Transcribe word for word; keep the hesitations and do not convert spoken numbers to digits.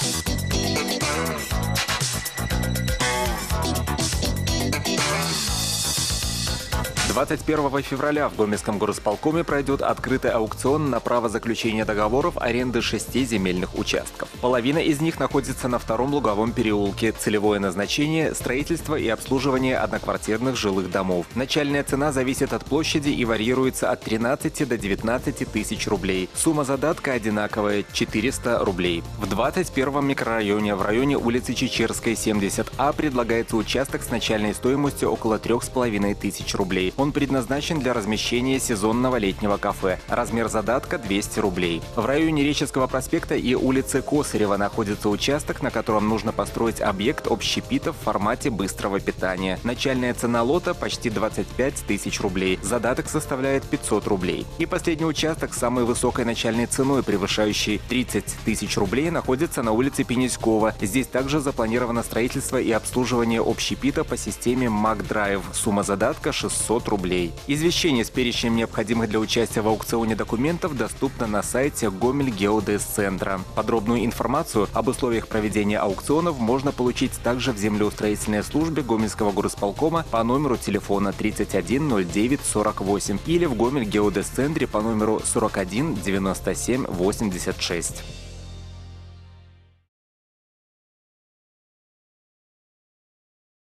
двадцать первого февраля в Гомельском горосполкоме пройдет открытый аукцион на право заключения договоров аренды шести земельных участков. Половина из них находится на втором Луговом переулке. Целевое назначение – строительство и обслуживание одноквартирных жилых домов. Начальная цена зависит от площади и варьируется от тринадцати до девятнадцати тысяч рублей. Сумма задатка одинаковая – четыреста рублей. В двадцать первом микрорайоне в районе улицы Чечерской, семьдесят А, предлагается участок с начальной стоимостью около трёх с половиной тысяч рублей. Он предназначен для размещения сезонного летнего кафе. Размер задатка – двести рублей. В районе Реческого проспекта и улицы Косарева находится участок, на котором нужно построить объект общепита в формате быстрого питания. Начальная цена лота – почти двадцать пять тысяч рублей. Задаток составляет пятьсот рублей. И последний участок с самой высокой начальной ценой, превышающей тридцать тысяч рублей, находится на улице Пенискова. Здесь также запланировано строительство и обслуживание общепита по системе МакДрайв. Сумма задатка – шестьсот рублей. Извещение с перечнем необходимых для участия в аукционе документов доступно на сайте Гомель-Геодез-центра. Подробную информацию об условиях проведения аукционов можно получить также в землеустроительной службе Гомельского горосполкома по номеру телефона тридцать один ноль девять сорок восемь или в Гомель-Геодез-центре по номеру сорок один девяносто семь восемьдесят шесть.